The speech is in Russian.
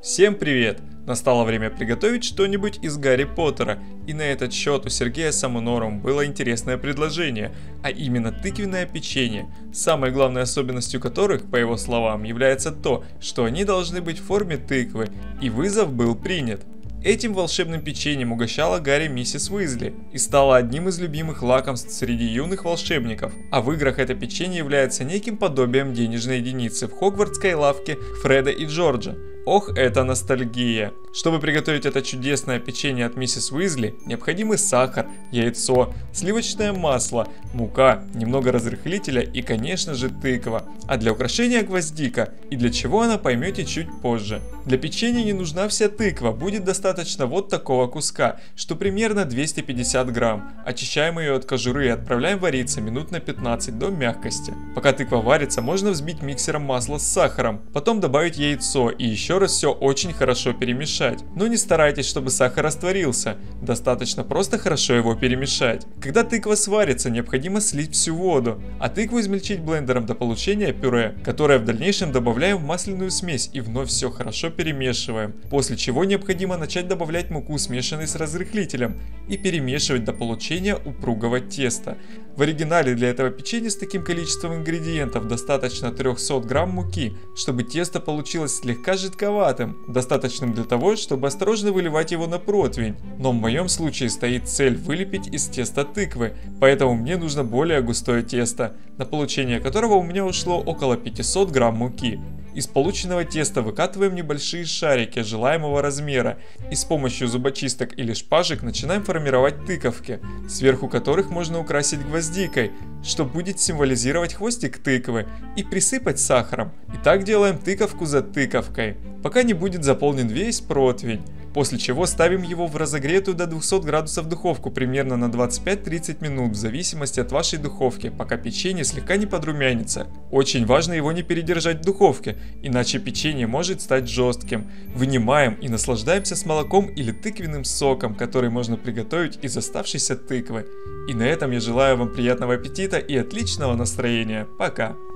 Всем привет! Настало время приготовить что-нибудь из Гарри Поттера, и на этот счет у Сергея с Амунором было интересное предложение, а именно тыквенное печенье, самой главной особенностью которых, по его словам, является то, что они должны быть в форме тыквы, и вызов был принят. Этим волшебным печеньем угощала Гарри миссис Уизли и стала одним из любимых лакомств среди юных волшебников, а в играх это печенье является неким подобием денежной единицы в хогвартской лавке Фреда и Джорджа. Ох, это ностальгия! Чтобы приготовить это чудесное печенье от миссис Уизли, необходимы сахар, яйцо, сливочное масло, мука, немного разрыхлителя и, конечно же, тыква. А для украшения гвоздика, и для чего она поймете чуть позже. Для печенья не нужна вся тыква, будет достаточно вот такого куска, что примерно 250 грамм. Очищаем ее от кожуры и отправляем вариться минут на 15 до мягкости. Пока тыква варится, можно взбить миксером масло с сахаром, потом добавить яйцо и еще раз все очень хорошо перемешать. Но не старайтесь, чтобы сахар растворился, достаточно просто хорошо его перемешать. Когда тыква сварится, необходимо слить всю воду, а тыкву измельчить блендером до получения пюре, которое в дальнейшем добавляем в масляную смесь и вновь все хорошо перемешиваем. После чего необходимо начать добавлять муку, смешанной с разрыхлителем, и перемешивать до получения упругого теста. В оригинале для этого печенья с таким количеством ингредиентов достаточно 300 грамм муки, чтобы тесто получилось слегка жидковатым, достаточным для того, чтобы осторожно выливать его на противень. Но в моем случае стоит цель вылепить из теста тыквы, поэтому мне нужно более густое тесто, на получение которого у меня ушло около 500 грамм муки. Из полученного теста выкатываем небольшие шарики желаемого размера и с помощью зубочисток или шпажек начинаем формировать тыковки, сверху которых можно украсить гвоздикой, что будет символизировать хвостик тыквы, и присыпать сахаром. И так делаем тыковку за тыковкой, пока не будет заполнен весь противень. После чего ставим его в разогретую до 200 градусов духовку примерно на 25-30 минут в зависимости от вашей духовки, пока печенье слегка не подрумянится. Очень важно его не передержать в духовке, иначе печенье может стать жестким. Вынимаем и наслаждаемся с молоком или тыквенным соком, который можно приготовить из оставшейся тыквы. И на этом я желаю вам приятного аппетита и отличного настроения. Пока!